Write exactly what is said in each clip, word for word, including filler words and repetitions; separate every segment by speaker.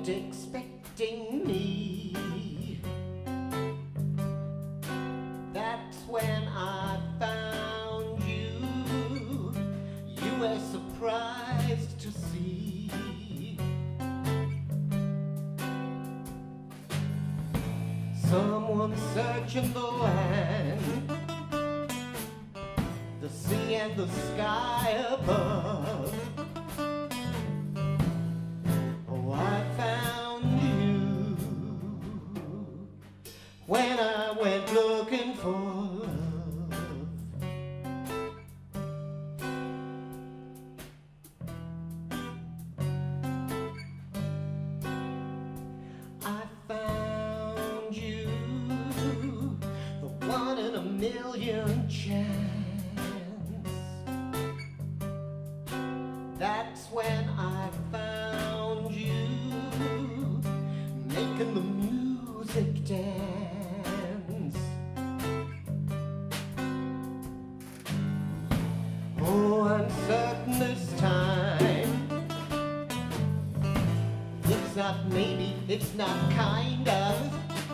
Speaker 1: weren't expecting me. That's when I found you. You were surprised to see someone searching the land, the sea and the sky above. Oh, I found you when I went looking for love. I found you, the one in a million chance. That's when I found you, making the music dance. Oh, I'm certain this time it's not maybe, it's not kind of.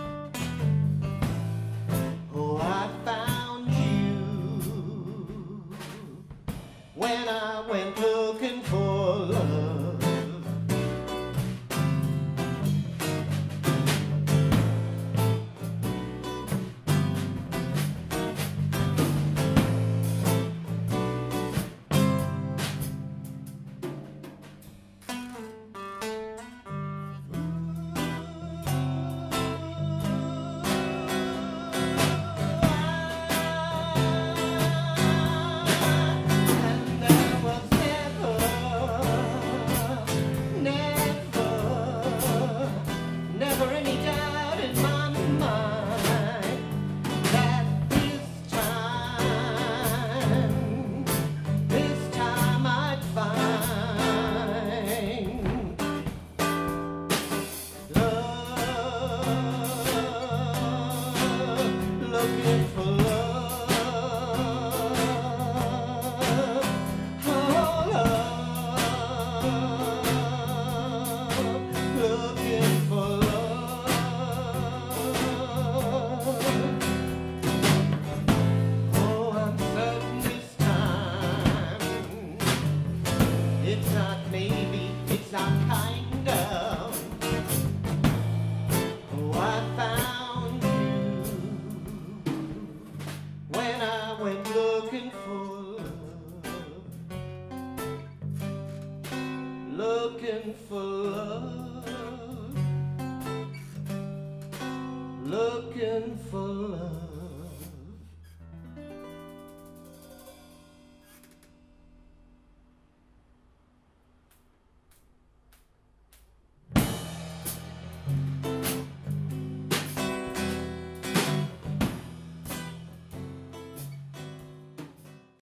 Speaker 1: Oh, I found you when I went looking for love. Looking for love, oh love, looking for love. Oh, I'm certain this time it's not maybe, it's not kind of. Oh, I found when I went looking for love, looking for love, looking for love.